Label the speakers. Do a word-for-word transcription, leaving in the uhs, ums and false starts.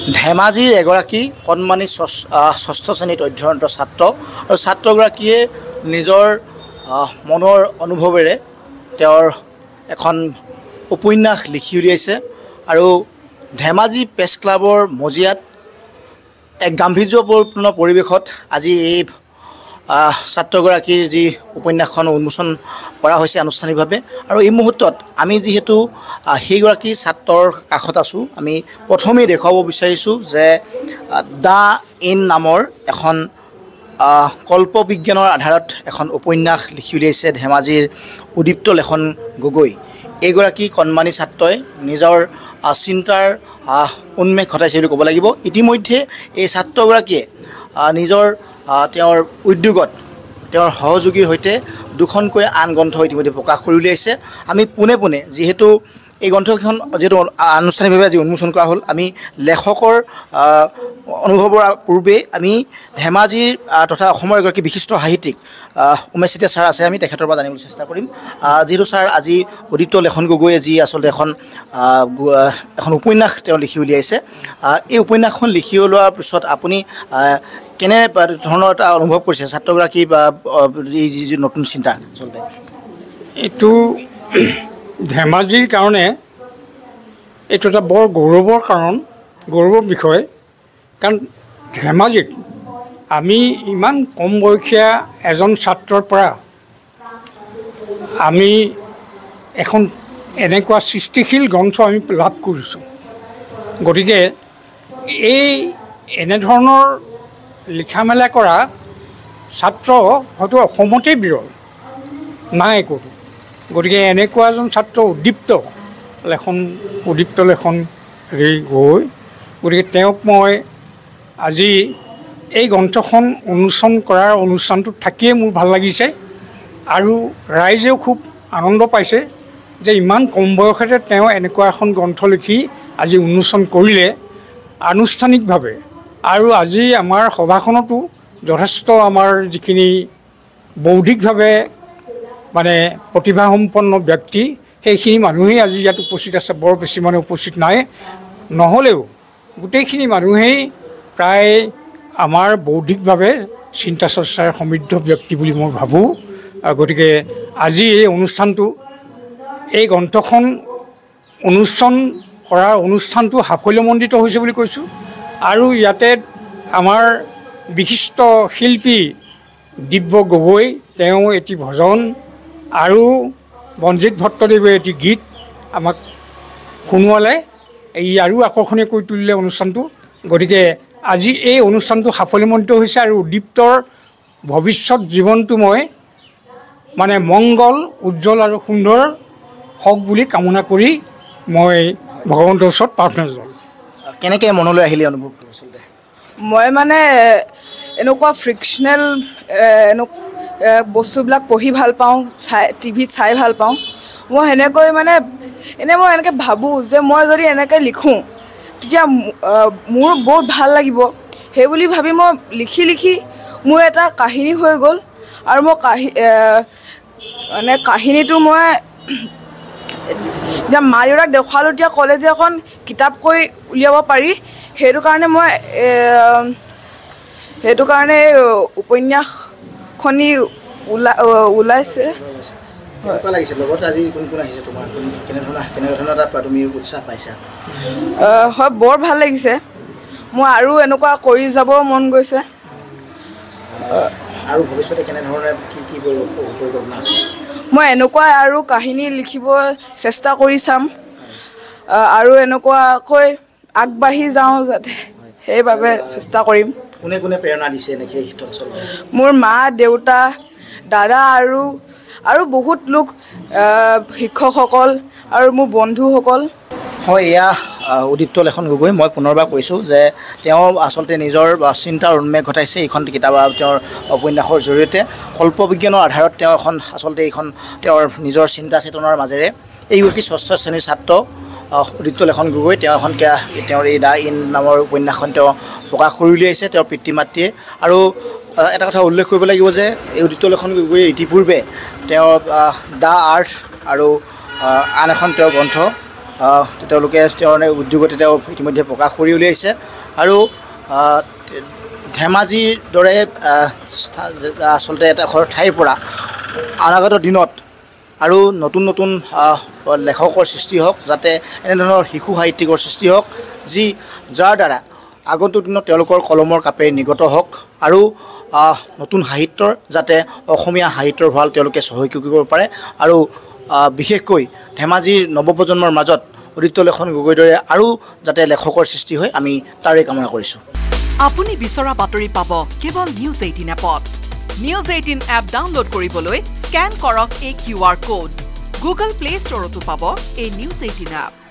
Speaker 1: ধেমাজিৰ এগৰাকী কণমানি ষষ্ঠ শ্ৰেণীত অধ্যয়নৰত ছাত্ৰ আৰু ছাত্ৰগৰাকীয়ে নিজৰ মনৰ অনুভৱেৰে তেওঁৰ এখন উপন্যাস লিখি উলিয়াইছে আৰু ধেমাজি প্ৰেছ ক্লাবৰ মজিয়াত এক গাম্ভীৰ্যপূৰ্ণ পৰিৱেশত আজি এই ছাত্ৰগৰাকীৰ যি উপন্যাসখন উন্মোচন কৰা হৈছে আনুষ্ঠানিকভাৱে আৰু এই মুহূৰ্তত আমি যিহেতু সেইগৰাকী ছাত্ৰৰ কাষত আছোঁ আমি প্ৰথমেই দেখুৱাব বিচাৰিছোঁ যে দ্য ইন নামৰ এখন কল্পবিজ্ঞানৰ আধাৰত এখন উপন্যাস লিখি উলিয়াইছে ধেমাজিৰ উদীপ্ত লেখন গগৈ। এইগৰাকী কণমানি ছাত্ৰই নিজৰ চিন্তাৰ উন্মেষ ঘটাইছে বুলি ক'ব লাগিব। ইতিমধ্যে এই ছাত্ৰগৰাকীয়ে নিজৰ তেওঁৰ উদ্যোগত তেওঁৰ সহযোগীৰ সৈতে দুখনকৈ আন গ্ৰন্থ ইতিমধ্যে প্ৰকাশ কৰি উলিয়াইছে। আমি পোনে পোনে যিহেতু এই গ্ৰন্থকেইখন যিহেতু আনুষ্ঠানিকভাৱে আজি উন্মোচন কৰা হ'ল, আমি লেখকৰ অনুভৱৰ পূৰ্বে আমি ধেমাজিৰ তথা অসমৰ এগৰাকী বিশিষ্ট সাহিত্যিক উমেশ চেতিয়া ছাৰ আছে, আমি তেখেতৰ পৰা জানিবলৈ চেষ্টা কৰিম। যিহেতু ছাৰ আজি উদীপ্ত লেখন গগৈয়ে যি আচলতে এখন এখন উপন্যাস তেওঁ লিখি উলিয়াইছে, এই উপন্যাসখন লিখি ওলোৱাৰ পিছত আপুনি কেনে ধৰণৰ এটা অনুভৱ কৰিছে ছাত্ৰগৰাকী বা এই যি যি নতুন চিন্তা আচলতে?
Speaker 2: এইটো ধেমাজিৰ কাৰণে এইটো এটা বৰ গৌৰৱৰ কাৰণ, গৌৰৱৰ বিষয়। কাৰণ ধেমাজিত আমি ইমান কম বয়সীয়া এজন ছাত্ৰৰ পৰা আমি এখন এনেকুৱা সৃষ্টিশীল গ্ৰন্থ আমি লাভ কৰিছোঁ। গতিকে এই এনেধৰণৰ লিখা মেলা কৰা ছাত্ৰ হয়তো অসমতেই বিৰল, নাই ক'তো। গতিকে এনেকুৱা এজন ছাত্ৰ উদ্দীপ্ত লেখন উদ্দীপ্ত লেখন হেৰি গৈ, গতিকে তেওঁক মই আজি এই গ্ৰন্থখন উন্মোচন কৰাৰ অনুষ্ঠানটোত থাকিয়ে মোৰ ভাল লাগিছে আৰু ৰাইজেও খুব আনন্দ পাইছে যে ইমান কম বয়সতে তেওঁ এনেকুৱা এখন গ্ৰন্থ লিখি আজি উন্মোচন কৰিলে আনুষ্ঠানিকভাৱে। আৰু আজি আমাৰ সভাখনতো যথেষ্ট আমাৰ যিখিনি বৌদ্ধিকভাৱে মানে প্ৰতিভাসম্পন্ন ব্যক্তি সেইখিনি মানুহেই আজি ইয়াত উপস্থিত আছে। বৰ বেছি মানুহ উপস্থিত নাই, নহ'লেও গোটেইখিনি মানুহেই প্ৰায় আমাৰ বৌদ্ধিকভাৱে চিন্তা চৰ্চাৰ সমৃদ্ধ ব্যক্তি বুলি মই ভাবোঁ। গতিকে আজি এই অনুষ্ঠানটো এই গ্ৰন্থখন উন্মোচন কৰাৰ অনুষ্ঠানটো সাফল্যমণ্ডিত হৈছে বুলি কৈছোঁ। আৰু ইয়াতে আমাৰ বিশিষ্ট শিল্পী দিব্য গগৈ তেওঁ এটি ভজন আৰু বনজিৎ ভট্টদেৱে এটি গীত আমাক শুনোৱালে, এই আৰু আকৰ্ষণীয় কৰি তুলিলে অনুষ্ঠানটো। গতিকে আজি এই অনুষ্ঠানটো সাফল্যমণ্ডিত হৈছে আৰু উদ্দীপ্তৰ ভৱিষ্যত জীৱনটো মই মানে মংগল উজ্জ্বল আৰু সুন্দৰ হওক বুলি কামনা কৰি মই ভগৱন্তৰ ওচৰত প্ৰাৰ্থনা জনালোঁ।
Speaker 1: কেনেকৈ মনলৈ আহিলে অনুভৱটো আচলতে?
Speaker 3: মই মানে এনেকুৱা ফ্ৰিকশ্যনেল বস্তুবিলাক পঢ়ি ভাল পাওঁ, চাই টিভিত চাই ভাল পাওঁ। মই সেনেকৈ মানে এনেই মই এনেকৈ ভাবোঁ যে মই যদি এনেকৈ লিখোঁ তেতিয়া মোৰ বহুত ভাল লাগিব। সেই বুলি ভাবি মই লিখি লিখি মোৰ এটা কাহিনী হৈ গ'ল আৰু মই কাহি মানে কাহিনীটো মই এতিয়া মা দেউতাক দেখুৱালোঁ, এতিয়া ক'লে যে এখন কিতাপ কৰি উলিয়াব পাৰি। সেইটো কাৰণে মই সেইটো কাৰণে উপন্যাসখনি ওলা ওলাইছে। হয়, বৰ ভাল লাগিছে। মই আৰু এনেকুৱা কৰি যাব মন গৈছে।
Speaker 1: আৰু ভৱিষ্যতে কেনেধৰণে কি কি পৰিকল্পনা আছে?
Speaker 3: মই এনেকুৱা আৰু কাহিনী লিখিব চেষ্টা কৰি চাম আৰু এনেকুৱাকৈ আগবাঢ়ি যাওঁ যাতে, সেইবাবে চেষ্টা কৰিম।
Speaker 1: কোনে কোনে প্ৰেৰণা দিছে নেকি?
Speaker 3: মোৰ মা দেউতা দাদা আৰু আৰু বহুত লোক, শিক্ষকসকল আৰু মোৰ বন্ধুসকল।
Speaker 1: হয়, এয়া উদীপ্ত লেখন গগৈ। মই পুনৰবাৰ কৈছোঁ যে তেওঁ আচলতে নিজৰ চিন্তাৰ উন্মেষ ঘটাইছে এইখন কিতাপ তেওঁৰ উপন্যাসৰ জৰিয়তে। কল্পবিজ্ঞানৰ আধাৰত তেওঁ এখন আচলতে এইখন তেওঁৰ নিজৰ চিন্তা চেতনাৰ মাজেৰে এই অতি ষষ্ঠ শ্ৰেণীৰ ছাত্ৰ উদীপ্ত লেখন গগৈ তেওঁ এখন তেওঁৰ এই দ্য ইন নামৰ উপন্যাসখন তেওঁ প্ৰকাশ কৰি উলিয়াইছে তেওঁৰ পিতৃ মাতৃয়ে। আৰু এটা কথা উল্লেখ কৰিব লাগিব যে এই উদীপ্ত লেখন গগৈয়ে ইতিপূৰ্বে তেওঁ দ্য আৰ্থ আৰু আন এখন তেওঁৰ গ্ৰন্থ তেওঁলোকে তেওঁৰ উদ্যোগতে তেওঁ ইতিমধ্যে প্ৰকাশ কৰি উলিয়াইছে আৰু ধেমাজিৰ দৰে আচলতে এটা ঠাইৰ পৰা অনাগত দিনত আৰু নতুন নতুন লেখকৰ সৃষ্টি হওক যাতে এনেধৰণৰ শিশু সাহিত্যিকৰ সৃষ্টি হওক যি যাৰ দ্বাৰা আগন্তুক দিনত তেওঁলোকৰ কলমৰ কাপেৰে নিগত হওক আৰু নতুন সাহিত্যৰ যাতে অসমীয়া সাহিত্যৰ ভঁৰাল তেওঁলোকে চহকী কৰিব পাৰে আৰু বিশেষকৈ ধেমাজিৰ নৱপ্ৰজন্মৰ মাজত উদিপ্ত লেখন গগৈৰ দৰে আৰু যাতে লেখকৰ সৃষ্টি হয় আমি তাৰে কামনা কৰিছোঁ।
Speaker 4: আপুনি বিচৰা বাতৰি পাব কেৱল নিউজ এইটিন এপত। নিউজ এইটিন এপ ডাউনলোড কৰিবলৈ স্কেন কৰক এই Q R code. Google Play ষ্টৰতো পাব এই নিউজ এইটিন এপ।